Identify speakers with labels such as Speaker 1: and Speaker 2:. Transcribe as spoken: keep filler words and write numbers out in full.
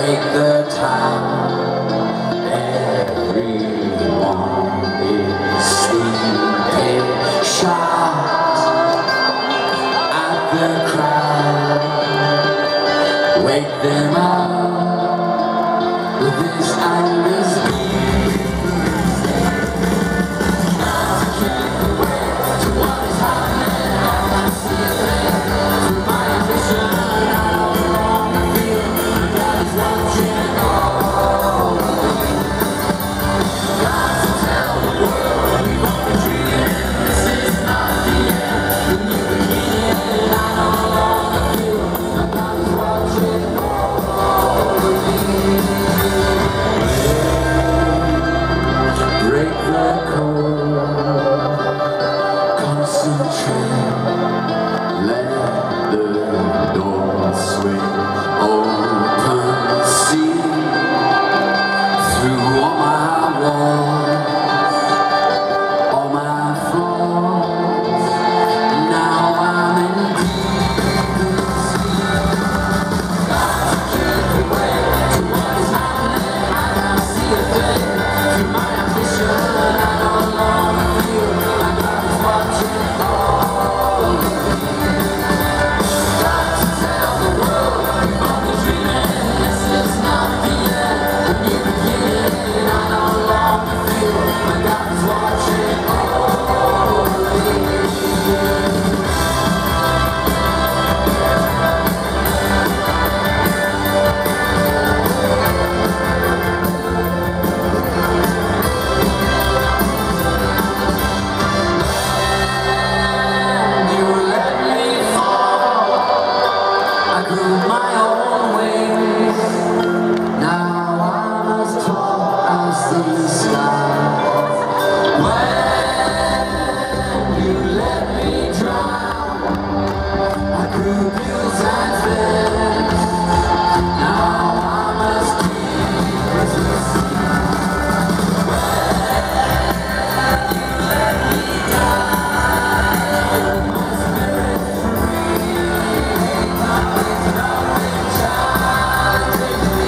Speaker 1: wake the town. Everyone is sleeping. Shout at the crowd. Wake them up with this endless beat. Not to keep awake to what is happening. I can't see a thing through my ambition. I no longer feel God is watching all of me. Got to tell the world we've all been dreaming. This is not the end, the new beginning. I no longer feel God is watching all of me. Break the code, concentrate, let the door swing open, see through all my walls, all my flaws. Now I'm in deep sleep. Got to keep awake to what is happening. I can't see a thing through my ambition. I no longer feel like God is watching all of me. Got to tell the world we've all been dreaming. This is not the end, the new beginning. I no longer feel like God is watching all of me. You let me fall. I grew my own wings. Now I'm as tall as the sky. When you let me drown, I grew bills and fins. Now I'm as deep as the sea. When you let me die, my spirit's free. Nothing, nothing shall take me.